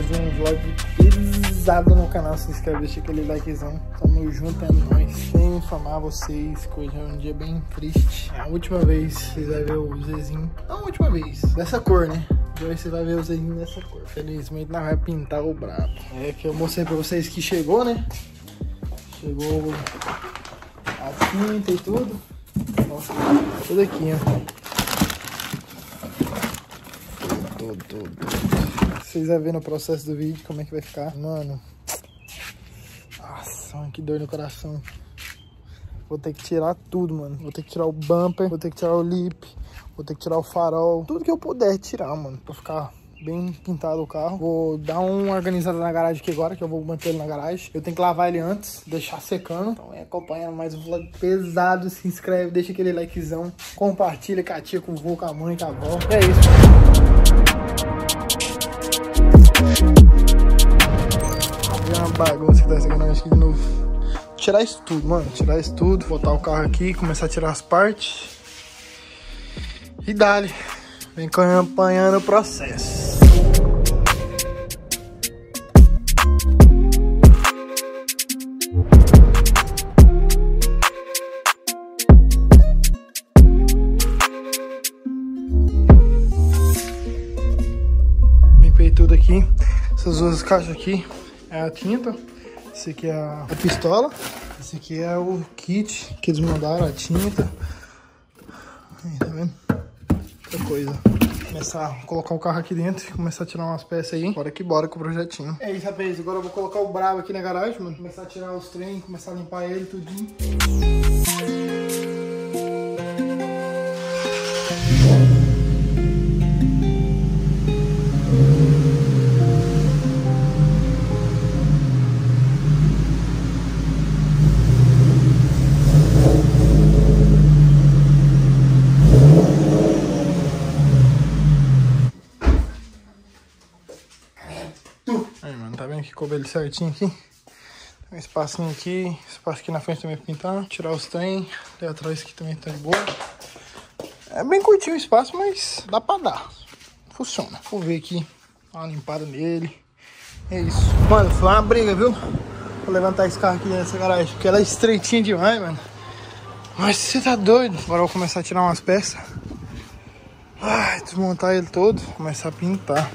um vlog pesado no canal. Se inscreve, deixa aquele likezão. Tamo junto, é nóis. Sem infamar vocês, que hoje é um dia bem triste. É a última vez que vocês vão ver o Zezinho. Não a última vez, dessa cor, né? Hoje você vai ver o Zezinho dessa cor. Felizmente não vai pintar o brabo. É que eu mostrei pra vocês que chegou, né? Chegou a tinta e tudo. Nossa, tudo aqui, ó. Tudo. Vocês vão ver no processo do vídeo como é que vai ficar. Mano. Nossa, que dor no coração. Vou ter que tirar tudo, mano. Vou ter que tirar o bumper, vou ter que tirar o lip, vou ter que tirar o farol. Tudo que eu puder tirar, mano, pra ficar bem pintado o carro. Vou dar uma organizada na garagem aqui agora, que eu vou manter ele na garagem. Eu tenho que lavar ele antes, deixar secando. Então acompanha mais um vlog pesado. Se inscreve, deixa aquele likezão. Compartilha com a tia, com o vô, com a mãe, com a avó. É isso. Vou uma bagunça que tá essa garagem aqui de novo. Tirar isso tudo, mano. Tirar isso tudo. Botar o carro aqui, começar a tirar as partes. E dali. Vem acompanhando o processo. Limpei tudo aqui. Essas duas caixas aqui é a tinta. Esse aqui é a pistola. Esse aqui é o kit que eles mandaram, a tinta. Aí, tá vendo? Outra coisa. Começar a colocar o carro aqui dentro e começar a tirar umas peças aí. Bora que bora com o projetinho. É isso, rapaz. Agora eu vou colocar o brabo aqui na garagem, mano. Começar a tirar os trem, começar a limpar ele tudinho. Aí, mano, tá vendo que coube ele certinho aqui? Tem um espacinho aqui, espaço aqui na frente também pra pintar. Tirar os trem, ali atrás aqui também tá de boa. É bem curtinho o espaço, mas dá pra dar. Funciona. Vou ver aqui, dar uma limpada nele. É isso. Mano, foi uma briga, viu? Vou levantar esse carro aqui nessa garagem, porque ela é estreitinha demais, mano. Mas você tá doido? Agora eu vou começar a tirar umas peças. Ai, desmontar ele todo, começar a pintar.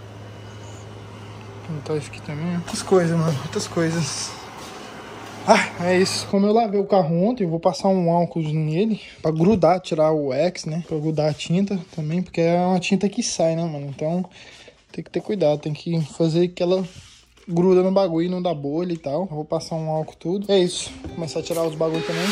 Pintar isso aqui também. Muitas coisas, mano. Muitas coisas. Ah, é isso. Como eu lavei o carro ontem, eu vou passar um álcool nele pra grudar, tirar o X, né? Pra grudar a tinta também, porque é uma tinta que sai, né, mano? Então tem que ter cuidado. Tem que fazer que ela gruda no bagulho e não dá bolha e tal. Eu vou passar um álcool tudo. É isso. Vou começar a tirar os bagulhos também.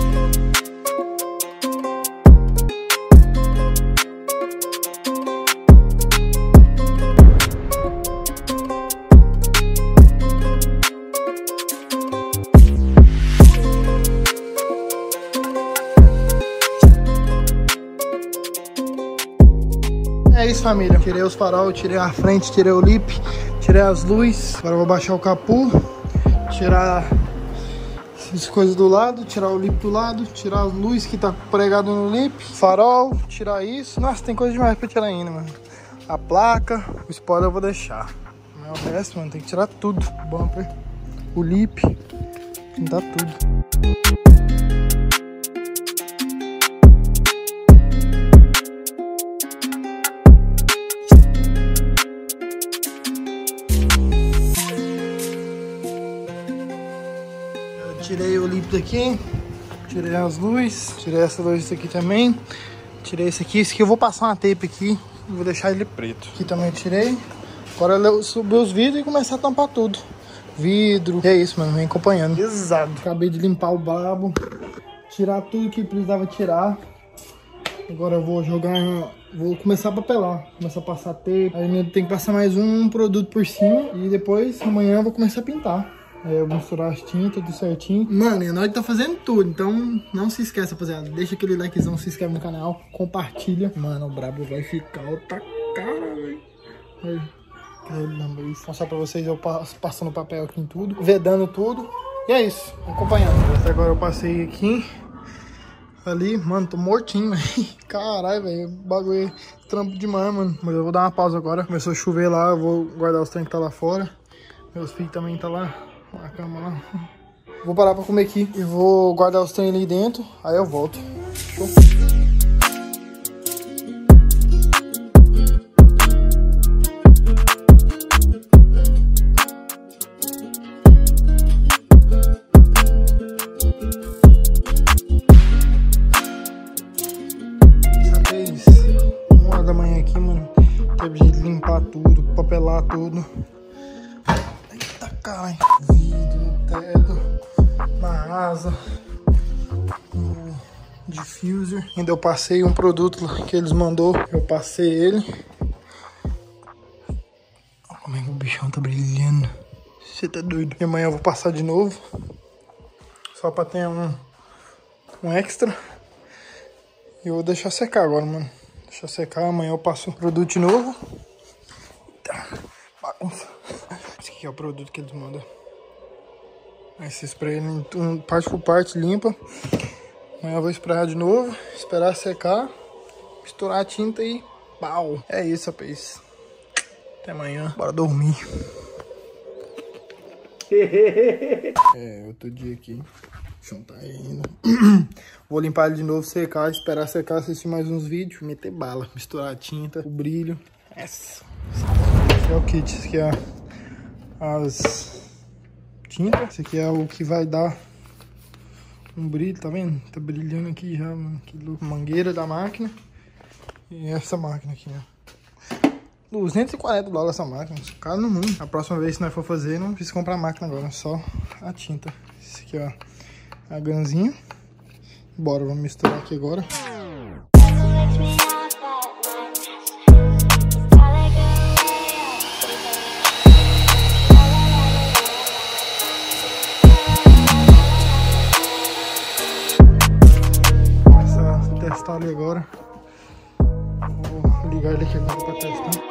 É isso, família. Tirei os farol, tirei a frente, tirei o lip, tirei as luzes. Agora eu vou baixar o capô, tirar essas coisas do lado, tirar o lip do lado, tirar as luzes que tá pregado no lip, farol, tirar isso. Nossa, tem coisa demais pra tirar ainda, mano. A placa, o spoiler eu vou deixar. Mas o resto, mano, tem que tirar tudo. O bumper, o lip, pintar tudo. Tirei o lip daqui, tirei as luzes, tirei essa luz aqui também, tirei esse aqui eu vou passar uma tape aqui e vou deixar ele preto. Aqui também eu tirei. Agora eu subir os vidros e começar a tampar tudo. Vidro, é isso, mano, vem acompanhando. Pesado. Acabei de limpar o brabo, tirar tudo que precisava tirar. Agora eu vou jogar, vou começar a papelar, começar a passar tape. Aí tem que passar mais um produto por cima e depois amanhã eu vou começar a pintar. Eu vou misturar as tintas, tudo certinho. Mano, e nós tá fazendo tudo, então não se esqueça, rapaziada. Deixa aquele likezão, se inscreve no canal, compartilha. Mano, o brabo vai ficar outra cara, velho. Vou mostrar pra vocês eu passando papel aqui em tudo, vedando tudo. E é isso, acompanhando. Até agora eu passei aqui. ali. Mano, tô mortinho, velho. Caralho, velho. O bagulho é trampo demais, mano. Mas eu vou dar uma pausa agora. Começou a chover lá, eu vou guardar os trem que tá lá fora. Meus filhos também tá lá, na cama lá. Vou parar pra comer aqui e vou guardar os trem ali dentro. Aí eu volto. Show? Teve jeito de limpar tudo, papelar tudo. Eita caralho. Vidro no teto, na asa, no diffuser. Ainda eu passei um produto que eles mandou. Eu passei ele. Olha como é que o bichão tá brilhando. Você tá doido. E amanhã eu vou passar de novo. Só pra ter um extra. E eu vou deixar secar agora, mano. Deixa secar, amanhã eu passo o produto de novo. Tá, bagunça. Esse aqui é o produto que eles mandam. Esse spray, parte por parte, limpa. Amanhã eu vou sprayar de novo, esperar secar, misturar a tinta e pau. É isso, rapaz. Até amanhã, bora dormir. É, outro dia aqui. O chão tá ainda. Vou limpar ele de novo, secar, esperar secar, assistir mais uns vídeos, meter bala, misturar a tinta, o brilho. Esse é o kit, esse aqui é as tintas, esse aqui é o que vai dar um brilho, tá vendo? Tá brilhando aqui já, mano. Que louco. Mangueira da máquina. E essa máquina aqui, ó. $240 essa máquina, caro no mundo. A próxima vez que nós for fazer, não precisa comprar a máquina agora, só a tinta. Esse aqui, ó, a ganzinha. Bora, vamos misturar aqui agora. Começar a testar ali agora. Vou ligar ele aqui agora pra testar.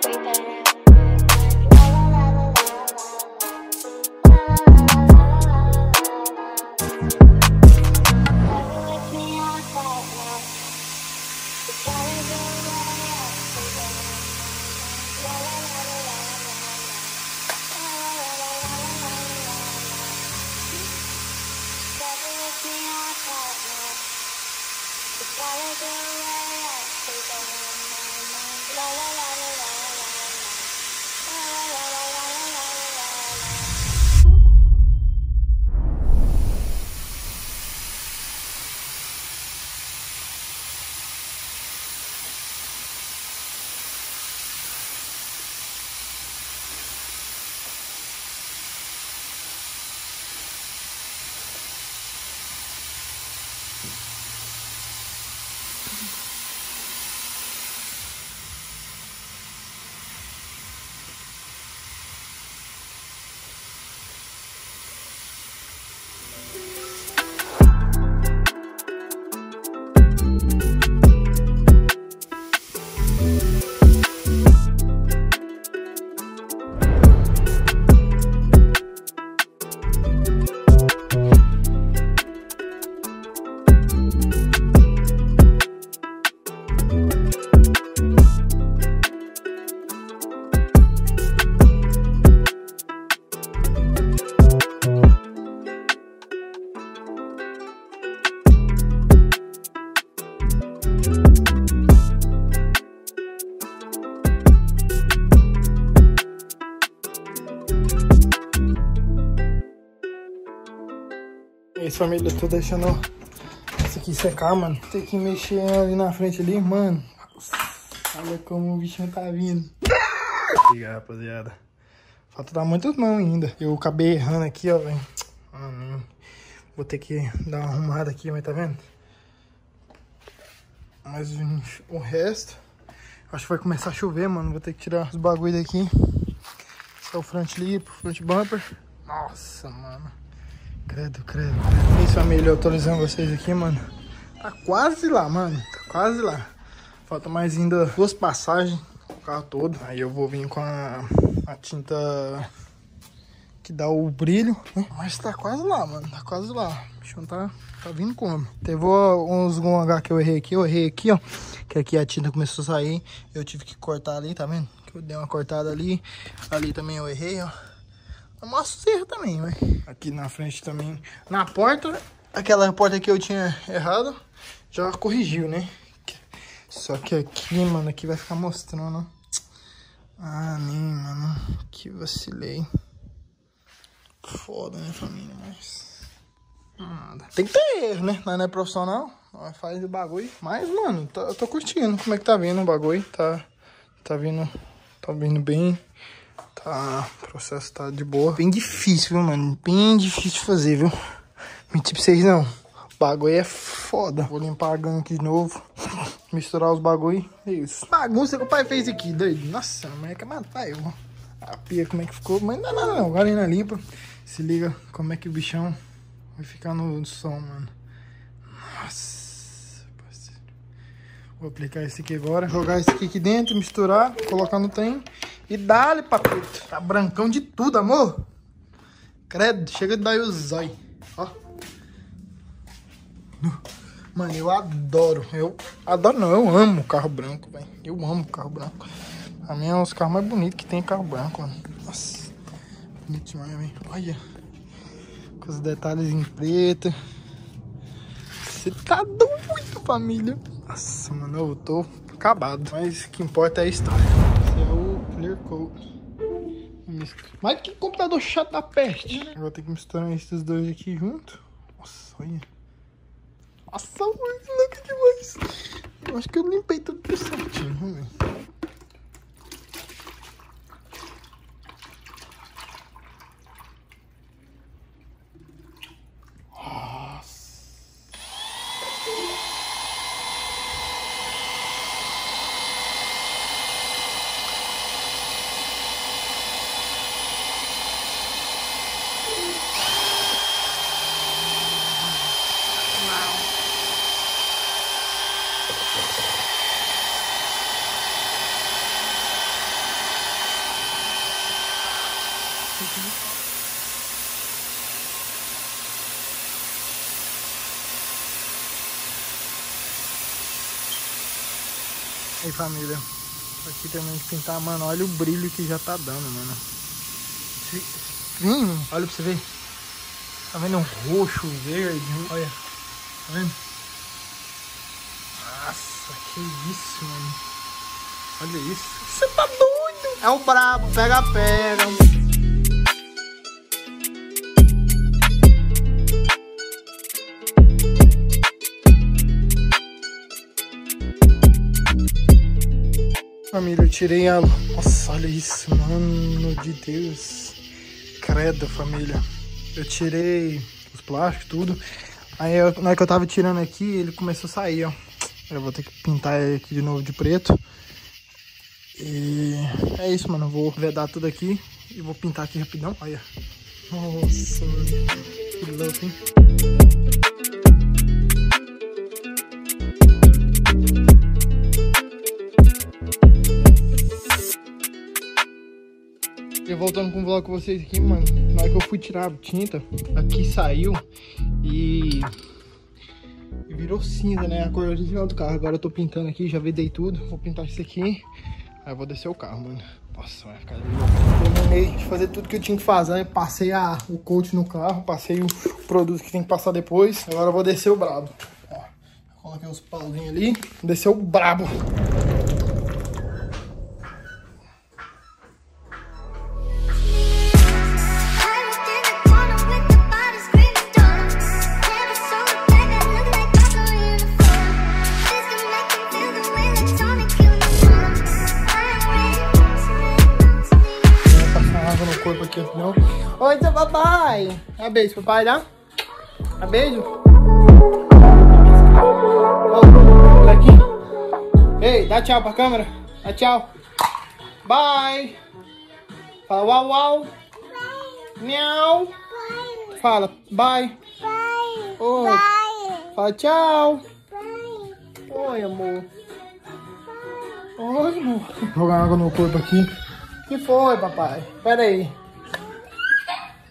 Esse família, eu tô deixando isso aqui secar, mano. Tem que mexer ali na frente ali, mano. Olha como o bichinho tá vindo. Liga, rapaziada. Falta dar muitas mãos ainda. Eu acabei errando aqui, ó, velho. Vou ter que dar uma arrumada aqui, mas tá vendo? Mas o resto... Acho que vai começar a chover, mano. Vou ter que tirar os bagulho daqui. Esse é o front lip, front bumper. Nossa, mano. Credo, credo. É isso, família, eu atualizando vocês aqui, mano. Tá quase lá, mano. Tá quase lá. Falta mais ainda 2 passagens o carro todo. Aí eu vou vir com a tinta que dá o brilho, né? Mas tá quase lá, mano. Tá quase lá. O bichão tá vindo como? Teve uns GH que eu errei aqui, ó. Que aqui a tinta começou a sair. Eu tive que cortar ali, tá vendo? Que eu dei uma cortada ali. Ali também eu errei, ó. Eu mostro os erros também, né? Aqui na frente também. Na porta, aquela porta que eu tinha errado, já corrigiu, né? Só que aqui, mano, aqui vai ficar mostrando, ó. Ah, nem, mano. Que vacilei. Foda, né, família? Mas nada. Tem que ter erro, né? Nós não é profissional. Nós faz o bagulho. Mas, mano, eu tô curtindo. Como é que tá vindo o bagulho? Tá vindo bem. Tá, o processo tá de boa. Bem difícil, viu, mano? Bem difícil de fazer, viu? Mentir pra vocês, não. O bagulho é foda. Vou limpar a gama aqui de novo. Misturar os bagulho. É isso. Bagunça que o pai fez aqui, doido. Nossa, a mulher quer matar eu. A pia, como é que ficou? Mas não dá nada, não. Agora ainda limpa. Se liga como é que o bichão vai ficar no som, mano. Nossa, parceiro. Vou aplicar esse aqui agora. Jogar esse aqui dentro, misturar, colocar no trem. E dá-lhe, papito. Tá brancão de tudo, amor. Credo, chega de dar o zóio. Ó. Mano, eu adoro. Eu amo carro branco, velho. Eu amo carro branco. A minha é um dos carros mais bonitos que tem carro branco, mano. Nossa. Bonito demais, velho. Olha. Com os detalhes em preto. Você tá doido, família. Nossa, mano, eu tô acabado. Mas o que importa é a história. Esse é o Clear Coat. Mas que computador chato da peste. Eu vou ter que misturar esses dois aqui junto. Nossa, olha. Nossa, muito louco demais. Eu acho que eu limpei tudo certinho. Vamos ver. Aí, família, aqui também de pintar, mano, olha o brilho que já tá dando, mano. Vem, olha pra você ver. Tá vendo um roxo, verde, olha, tá vendo? Nossa, que isso, mano. Olha isso. Você tá doido? É o brabo, pega. Família, eu tirei a... Nossa, olha isso, mano de Deus. Credo, família. Eu tirei os plásticos, tudo. Aí, na hora que eu tava tirando aqui, ele começou a sair, ó. Eu vou ter que pintar ele aqui de novo de preto. E é isso, mano. Eu vou vedar tudo aqui e vou pintar aqui rapidão. Olha. Nossa, mano. Que louco, hein? E voltando com o vlog com vocês aqui, mano. Na hora que eu fui tirar a tinta, aqui saiu e virou cinza, né? A cor original do carro. Agora eu tô pintando aqui, já vedei tudo. Vou pintar isso aqui. Aí eu vou descer o carro, mano. Nossa, vai ficar lindo. Terminei de fazer tudo que eu tinha que fazer, né? Passei o coat no carro, passei o produto que tem que passar depois. Agora eu vou descer o brabo. Ó, coloquei os pauzinhos ali. Descer o brabo. Corpo aqui, não. Oi, seu papai. Dá beijo, papai, dá? Dá beijo? Oh, aqui. Ei, dá tchau pra câmera. Dá tchau. Bye. Fala uau, uau. Miau. Fala bye. Oi. Fala tchau. Oi, amor. Oi, amor. Jogar água no corpo aqui. O que foi, papai? Pera aí.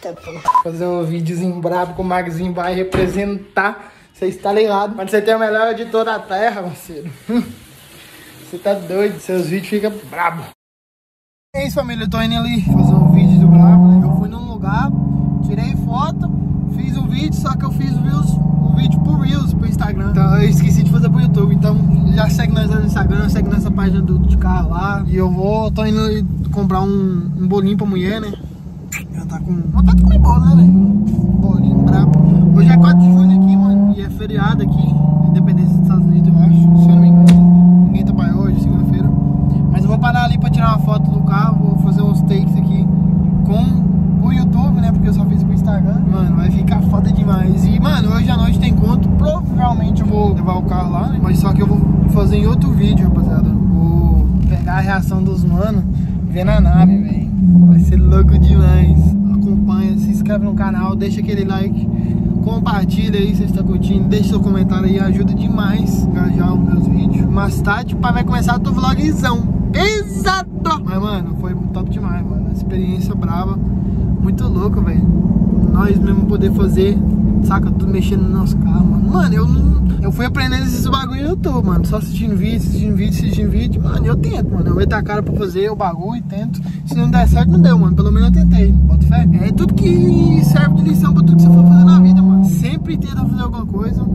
Eita, pô. Fazer um videozinho brabo que o Magzinho vai representar. Você está ligado? Quando você tem o melhor editor da terra, parceiro. Você tá doido. Seus vídeos ficam brabo. É isso, família. Eu tô indo ali fazer um vídeo do brabo, né? Eu fui num lugar, tirei foto, fiz um vídeo, só que eu fiz o vídeo pro Reels, pro Instagram. Então eu esqueci de fazer pro YouTube. Então já segue nós lá no Instagram, segue nessa página de carro lá. E tô indo ali comprar um bolinho pra mulher, né? Ela tá com vontade de comer bolo, né, velho? Bolinho brabo. Hoje é 4 de junho aqui, mano. E é feriado aqui, Independência dos Estados Unidos, eu acho. Se eu não me engano. Ninguém trabalha hoje, segunda-feira. Mas eu vou parar ali pra tirar uma foto do carro. Vou fazer uns takes aqui com o YouTube, né? Porque eu só fiz pro Instagram. Mano, vai ficar foda demais. E, mano, hoje à noite tem encontro. Provavelmente eu vou levar o carro lá, né? Mas só que eu vou fazer em outro vídeo, rapaziada. Vou pegar a reação dos manos vendo a nave, velho. Vai ser louco demais. Acompanha, se inscreve no canal, deixa aquele like, compartilha aí se você está curtindo, deixa seu comentário aí, ajuda demais a engajar os meus vídeos. Mais tarde, vai começar o vlogzão. Exato! Mas, mano, foi top demais, mano. Experiência brava, muito louco, velho. Nós mesmo poder fazer, saca, tudo mexendo no nosso carro, mano. Mano, eu fui aprendendo esses bagulho no YouTube, mano. Só assistindo vídeo. Mano, eu tento, mano. Eu meto a cara pra fazer o bagulho e tento. Se não der certo, não deu, mano. Pelo menos eu tentei. Bota fé. É tudo que serve de lição pra tudo que você for fazer na vida, mano. Sempre tenta fazer alguma coisa.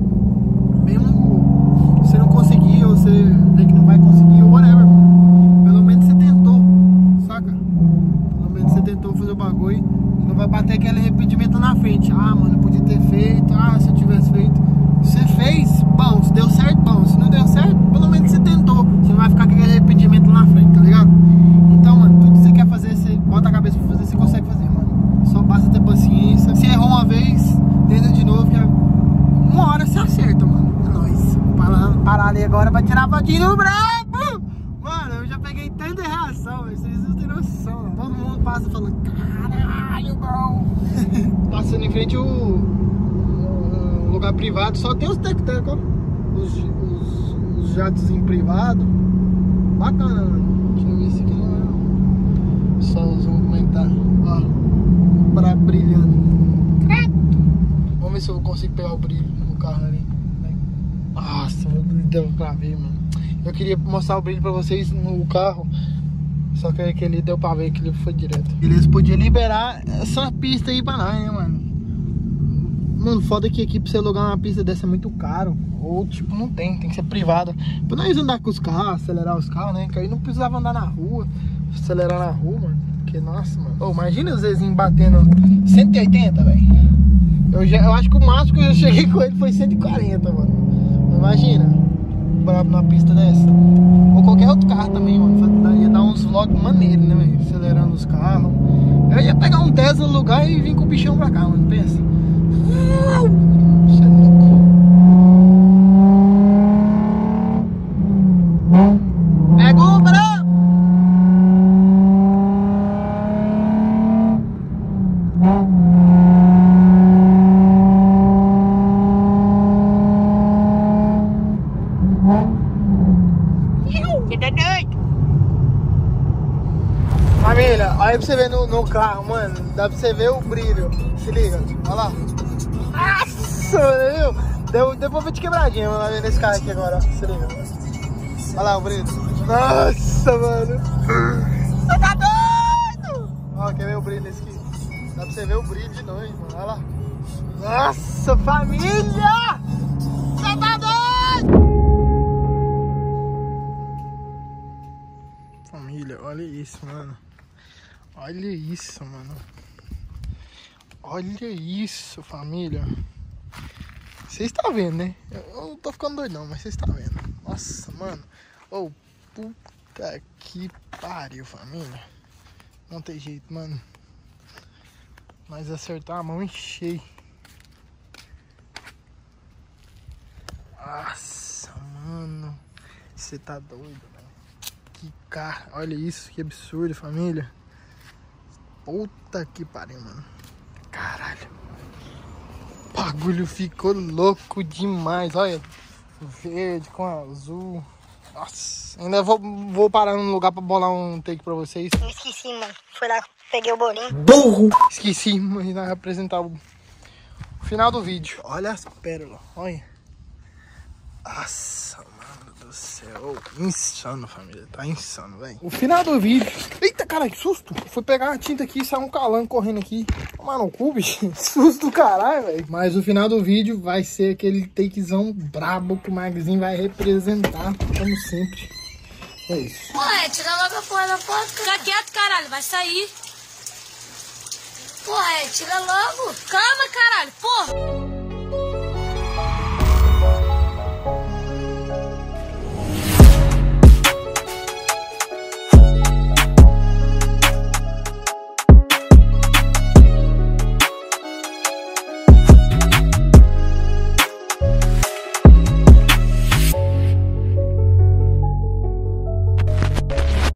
Mesmo você não conseguir, ou você vê que não vai conseguir, ou whatever, mano. Pelo menos você tentou, saca? Pelo menos você tentou fazer o bagulho. E não vai bater aquele arrependimento na frente. Ah, mano, eu podia ter feito. Ah, se eu tivesse feito. Você fez, bom, se deu certo, bom. Se não deu certo, pelo menos você tentou. Você não vai ficar com aquele arrependimento na frente, tá ligado? Então, mano, tudo que você quer fazer, você bota a cabeça pra fazer, você consegue fazer, mano. Só basta ter paciência. Se errou uma vez, tenta de novo, que uma hora você acerta, mano. É nóis. Vou parar ali agora pra tirar a fotinha no brabo. Mano, eu já peguei tanta reação, vocês não têm noção, mano. Todo mundo passa falando, caralho, bom. Passando em frente lugar privado, só tem os tec-tec, ó. Os jatos em privado. Bacana, mano. Deixa eu ver se aqui não é. Só os vamos comentar. Ó. Pra brilhando. Vamos ver se eu consigo pegar o brilho no carro ali. Nossa, deu pra ver, mano. Eu queria mostrar o brilho pra vocês no carro. Só que aquele deu pra ver que ele foi direto. Eles podiam liberar essa pista aí pra nós, né, mano? Mano, foda que aqui pra você alugar uma pista dessa é muito caro. Ou tipo, não tem que ser privada. Pra nós andar com os carros, acelerar os carros, né? Que aí não precisava andar na rua, acelerar na rua, mano. Porque, nossa, mano. Oh, imagina os Zezinho batendo 180, velho. Eu acho que o máximo que eu cheguei com ele foi 140, mano. Imagina, brabo numa pista dessa. Ou qualquer outro carro também, mano. Ia dar uns vlogs maneiros, né, velho? Acelerando os carros. Eu ia pegar um Tesla no lugar e vir com o bichão pra cá, mano. Pensa. Isso é louco. Pegou, bro! Família, olha pra você ver no carro, mano. Dá pra você ver o brilho. Se liga, olha lá. Nossa, mano, deu pra ver de quebradinha, mano, lá nesse carro aqui agora, ó. Se liga. Olha lá o brilho. Nossa, mano. Você tá doido? Ó, quer ver o brilho nesse aqui? Dá pra você ver o brilho de noite, mano. Olha lá. Nossa, família! Você tá doido? Família, olha isso, mano. Olha isso, mano. Olha isso, família. Vocês estão vendo, né? Eu não tô ficando doido não, mas vocês estão vendo. Nossa, mano. Oh, puta que pariu, família. Não tem jeito, mano. Mas acertar a mão em cheio. Nossa, mano. Você tá doido, velho. Que carro. Olha isso, que absurdo, família. Puta que pariu, mano. Caralho. O bagulho ficou louco demais. Olha. Verde com azul. Nossa. Ainda vou parar num lugar pra bolar um take pra vocês. Eu esqueci, mano. Foi lá Peguei o bolinho. Burro! Esqueci, mas não apresentar o final do vídeo. Olha as pérolas, olha. Nossa, mano do céu. Insano, família. Tá insano, velho. O final do vídeo. Eita, cara, que susto. Fui pegar a tinta aqui e saiu um calango correndo aqui. Mano, no cu, bicho. Susto do caralho, velho. Mas o final do vídeo vai ser aquele takezão brabo que o Magzinho vai representar, como sempre. É isso. Porra, tira logo a porra da foto. Fica quieto, caralho. Vai sair. Porra, tira logo. Calma, caralho. Porra.